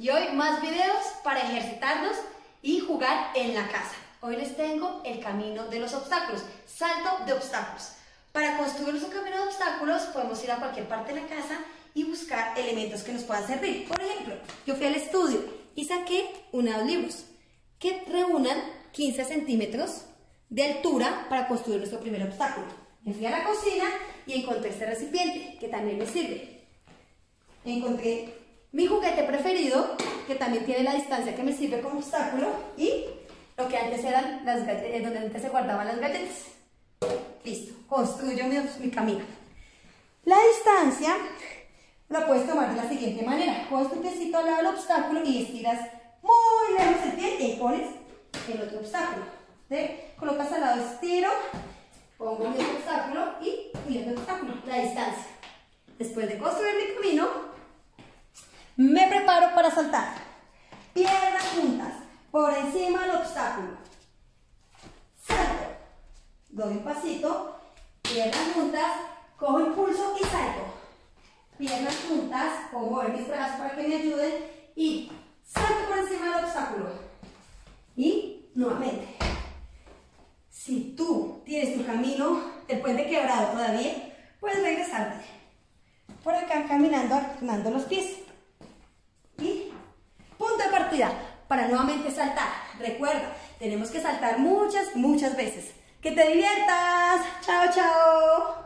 y hoy más videos para ejercitarnos y jugar en la casa. Hoy les tengo el camino de los obstáculos, salto de obstáculos. Para construir nuestro camino de obstáculos podemos ir a cualquier parte de la casa y buscar elementos que nos puedan servir. Por ejemplo, yo fui al estudio y saqué unos libros que reúnan 15 centímetros de altura para construir nuestro primer obstáculo. Me fui a la cocina y encontré este recipiente que también me sirve. Encontré mi juguete preferido que también tiene la distancia que me sirve como obstáculo y lo que antes eran las galletas, donde antes se guardaban las galletas. Listo, construyo mi camino. La distancia la puedes tomar de la siguiente manera. Coges tu piecito al lado del obstáculo y estiras muy lejos el pie y pones el otro obstáculo. ¿Sí? Colocas al lado, estiro, pongo mi otro obstáculo y mi otro obstáculo, la distancia. Después de construir mi camino, me preparo para saltar. Piernas juntas, por encima del obstáculo. Salto. Doy un pasito, piernas juntas, cojo impulso y salto. Piernas juntas, puedo mover mis brazos para que me ayuden y salto por encima del obstáculo. Y nuevamente. Si tú tienes tu camino, el puente quebrado todavía, puedes regresarte. Por acá caminando, alternando los pies. Y punto de partida para nuevamente saltar. Recuerda, tenemos que saltar muchas veces. ¡Que te diviertas! ¡Chao, chao!